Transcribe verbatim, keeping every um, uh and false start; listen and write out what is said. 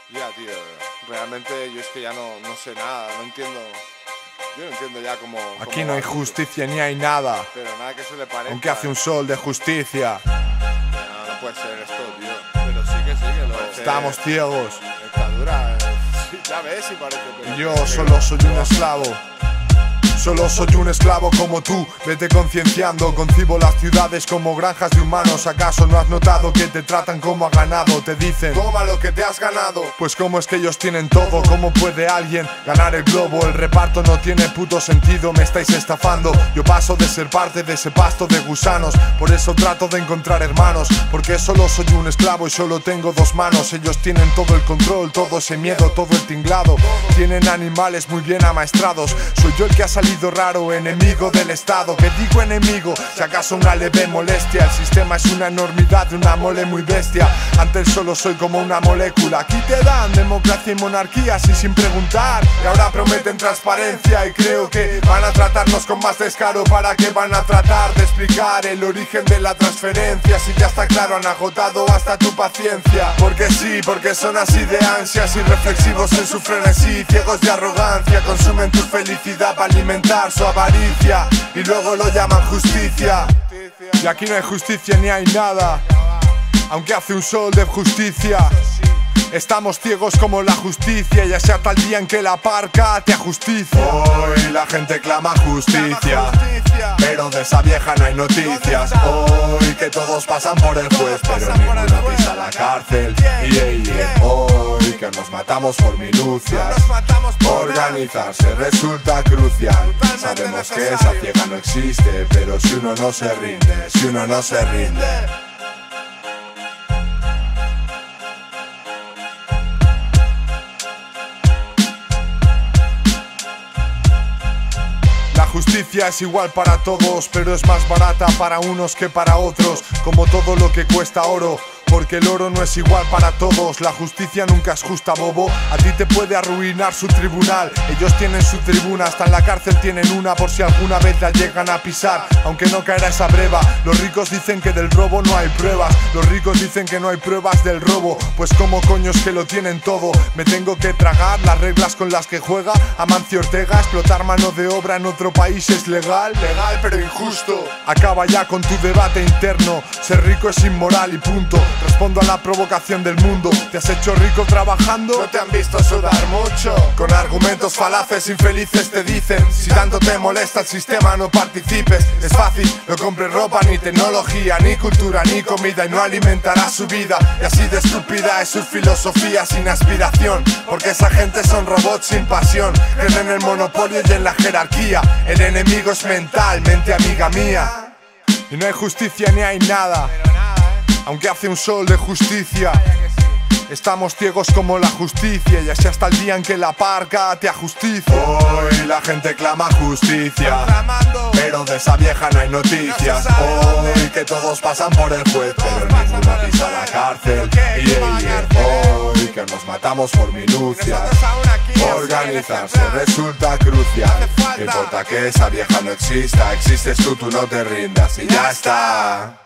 Ya, tío, realmente yo es que ya no, no sé nada, no entiendo. Yo no entiendo ya cómo... Aquí cómo no hay va justicia ni hay nada, pero nada que se le parezca. aunque hace un sol de justicia. No, no puede ser esto, tío. Pero sí que sí, que lo parece. Estamos ciegos. Dictadura, eh. Sí, ya ves si parece. Pero Y yo solo soy un esclavo. Solo soy un esclavo como tú, vete concienciando. Concibo las ciudades como granjas de humanos. ¿Acaso no has notado que te tratan como a ganado? Te dicen, toma lo que te has ganado. pues cómo es que ellos tienen todo, ¿cómo puede alguien ganar el globo? El reparto no tiene puto sentido, me estáis estafando. Yo paso de ser parte de ese pasto de gusanos. Por eso trato de encontrar hermanos, porque solo soy un esclavo y solo tengo dos manos. Ellos tienen todo el control, todo ese miedo, todo el tinglado. Tienen animales muy bien amaestrados. Soy yo el que ha salido raro, enemigo del Estado. Que digo enemigo, si acaso una leve molestia. El sistema es una enormidad de una mole muy bestia. Antes solo soy como una molécula. Aquí te dan democracia y monarquía así sin preguntar. Y ahora prometen transparencia y creo que van a tratarnos con más descaro. ¿Para qué van a tratar de explicar el origen de la transferencia? Si ya está claro, han agotado hasta tu paciencia. Porque sí, porque son así de ansias, irreflexivos en su frenesí, ciegos de arrogancia. Consumen tu felicidad para alimentar su avaricia y luego lo llaman justicia. Y aquí no hay justicia ni hay nada, aunque hace un sol de justicia. Estamos ciegos como la justicia, ya sea tal día en que la parca te ajusticia. Hoy la gente clama justicia, pero de esa vieja no hay noticias. Hoy que todos pasan por el juez, pero ninguno pisa la cárcel. Y yeah, yeah. Hoy que nos matamos por minucias, organizarse resulta crucial. Sabemos que esa ciega no existe, pero si uno no se rinde, si uno no se rinde. La justicia es igual para todos, pero es más barata para unos que para otros, como todo lo que cuesta oro. Porque el oro no es igual para todos. La justicia nunca es justa, bobo. A ti te puede arruinar su tribunal. Ellos tienen su tribuna, hasta en la cárcel tienen una, por si alguna vez la llegan a pisar. Aunque no caerá esa breva. Los ricos dicen que del robo no hay pruebas. Los ricos dicen que no hay pruebas del robo. Pues como coños que lo tienen todo. Me tengo que tragar las reglas con las que juega Amancio Ortega. Explotar mano de obra en otro país es legal. Legal pero injusto. Acaba ya con tu debate interno. Ser rico es inmoral y punto. Respondo a la provocación del mundo. ¿Te has hecho rico trabajando? No te han visto sudar mucho. Con argumentos falaces infelices te dicen, si tanto te molesta el sistema no participes. Es fácil, no compres ropa, ni tecnología, ni cultura, ni comida, y no alimentarás su vida. Y así de estúpida es su filosofía sin aspiración, porque esa gente son robots sin pasión. Creen en el monopolio y en la jerarquía. El enemigo es mental, mente amiga mía. Y no hay justicia ni hay nada, aunque hace un sol de justicia. Estamos ciegos como la justicia, y así hasta el día en que la parca te ajusticia. Hoy la gente clama justicia, pero de esa vieja no hay noticias. Hoy que todos pasan por el juez, pero ninguno pisa la cárcel. Y yeah, yeah. Hoy que nos matamos por minucias, organizarse resulta crucial. No importa que esa vieja no exista, existes tú, tú no te rindas y ya está.